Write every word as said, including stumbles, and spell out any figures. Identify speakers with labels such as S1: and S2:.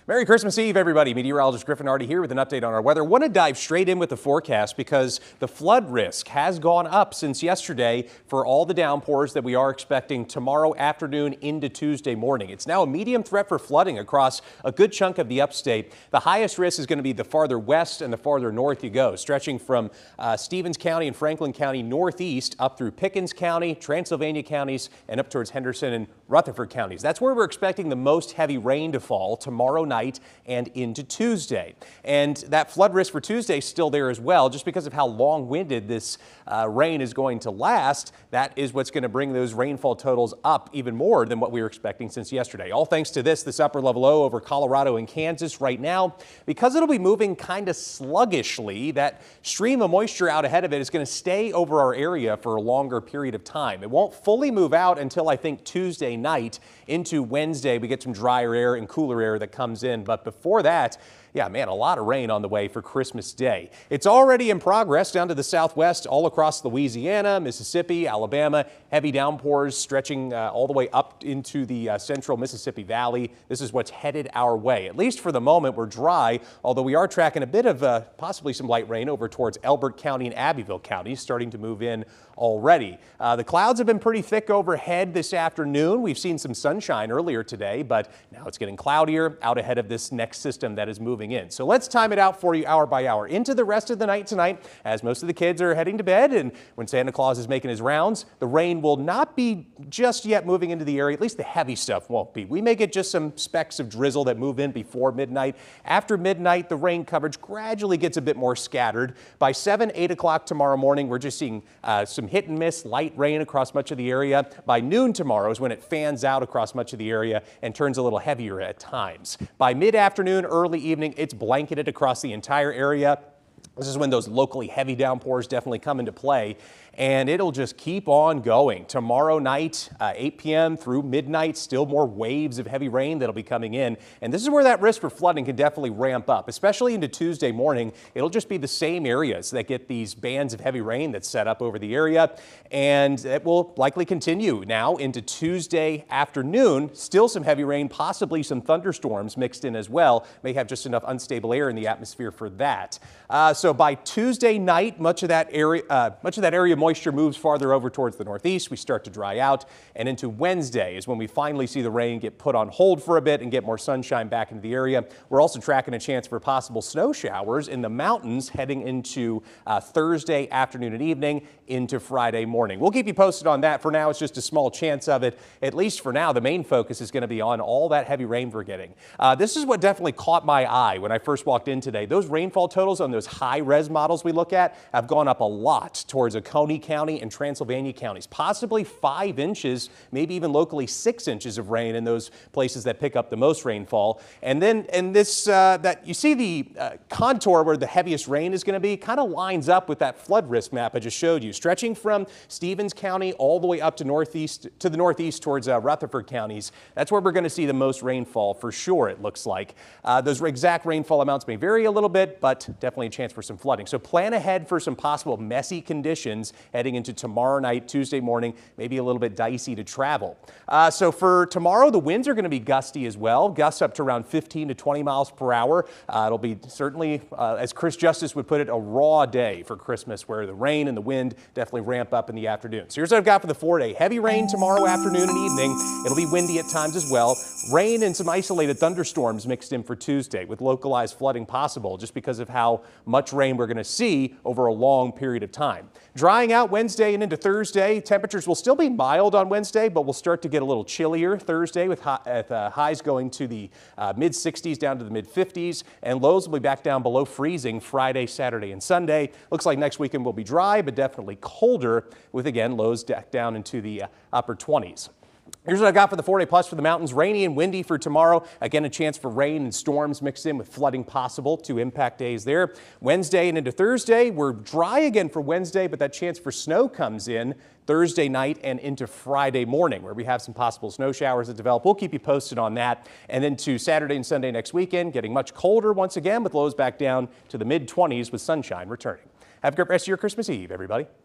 S1: Merry Christmas Eve, everybody. Meteorologist Griffin Arty here with an update on our weather. Want to dive straight in with the forecast because the flood risk has gone up since yesterday for all the downpours that we are expecting tomorrow afternoon into Tuesday morning. It's now a medium threat for flooding across a good chunk of the upstate. The highest risk is going to be the farther west and the farther north you go, stretching from uh, Stevens County and Franklin County northeast up through Pickens County, Transylvania counties, and up towards Henderson and Rutherford counties. That's where we're expecting the most heavy rain to fall tomorrow night and into Tuesday. And that flood risk for Tuesday is still there as well, just because of how long-winded this uh, rain is going to last. That is what's going to bring those rainfall totals up even more than what we were expecting since yesterday. All thanks to this, this upper level low over Colorado and Kansas right now. Because it'll be moving kind of sluggishly, that stream of moisture out ahead of it is going to stay over our area for a longer period of time. It won't fully move out until I think Tuesday night into Wednesday. We get some drier air and cooler air that comes in. But before that, yeah, man, a lot of rain on the way for Christmas Day. It's already in progress down to the southwest, all across Louisiana, Mississippi, Alabama. Heavy downpours stretching uh, all the way up into the uh, central Mississippi Valley. This is what's headed our way. At least for the moment, we're dry, although we are tracking a bit of uh, possibly some light rain over towards Elbert County and Abbeville County, starting to move in already. Uh, the clouds have been pretty thick overhead this afternoon. We've seen some sunshine earlier today, but now it's getting cloudier out ahead of this next system that is moving in. So let's time it out for you hour by hour into the rest of the night tonight as most of the kids are heading to bed, and when Santa Claus is making his rounds, the rain will not be just yet moving into the area. At least the heavy stuff won't be. We may get just some specks of drizzle that move in before midnight. After midnight, the rain coverage gradually gets a bit more scattered. By seven, eight o'clock tomorrow morning, we're just seeing uh, some hit and miss light rain across much of the area. By noon tomorrow is when it fans out across much of the area and turns a little heavier at times. By mid-afternoon, early evening, it's blanketed across the entire area. This is when those locally heavy downpours definitely come into play, and it'll just keep on going. Tomorrow night, uh, eight p m through midnight, still more waves of heavy rain that'll be coming in. And this is where that risk for flooding can definitely ramp up, especially into Tuesday morning. It'll just be the same areas that get these bands of heavy rain that's set up over the area. And it will likely continue now into Tuesday afternoon. Still some heavy rain, possibly some thunderstorms mixed in as well. May have just enough unstable air in the atmosphere for that. Uh, so by Tuesday night, much of that area, uh, much of that area moisture moves farther over towards the northeast. We start to dry out, and into Wednesday is when we finally see the rain get put on hold for a bit and get more sunshine back into the area. We're also tracking a chance for possible snow showers in the mountains heading into uh, Thursday afternoon and evening into Friday morning. We'll keep you posted on that. For now, it's just a small chance of it. At least for now, the main focus is going to be on all that heavy rain we're getting. Uh, this is what definitely caught my eye when I first walked in today. Those rainfall totals on those high-res models we look at have gone up a lot towards Oconee County and Transylvania counties, possibly five inches, maybe even locally six inches of rain in those places that pick up the most rainfall. And then in this, uh, that you see the uh, contour where the heaviest rain is going to be kind of lines up with that flood risk map I just showed you, stretching from Stevens County all the way up to northeast to the northeast towards uh, Rutherford counties. That's where we're going to see the most rainfall for sure, it looks like. Uh, those exact rainfall amounts may vary a little bit, but definitely a chance for some flooding. So plan ahead for some possible messy conditions heading into tomorrow night, Tuesday morning, maybe a little bit dicey to travel. Uh, so for tomorrow, the winds are going to be gusty as well, gusts up to around fifteen to twenty miles per hour. Uh, it'll be certainly, uh, as Chris Justice would put it, a raw day for Christmas, where the rain and the wind definitely ramp up in the afternoon. So here's what I've got for the four-day. Heavy rain tomorrow afternoon and evening. It'll be windy at times as well. Rain and some isolated thunderstorms mixed in for Tuesday, with localized flooding possible just because of how much rain we're going to see over a long period of time. Drying out Wednesday and into Thursday. Temperatures will still be mild on Wednesday, but we'll start to get a little chillier Thursday, with high, uh, highs going to the uh, mid sixties down to the mid fifties, and lows will be back down below freezing Friday, Saturday, and Sunday. Looks like next weekend will be dry, but definitely colder, with again lows down into the uh, upper twenties. Here's what I've got for the four-day plus for the mountains. Rainy and windy for tomorrow. Again, a chance for rain and storms mixed in with flooding possible. Two impact days there. Wednesday and into Thursday, we're dry again for Wednesday, but that chance for snow comes in Thursday night and into Friday morning, where we have some possible snow showers that develop. We'll keep you posted on that. And then to Saturday and Sunday next weekend, getting much colder once again, with lows back down to the mid twenties with sunshine returning. Have a great rest of your Christmas Eve, everybody.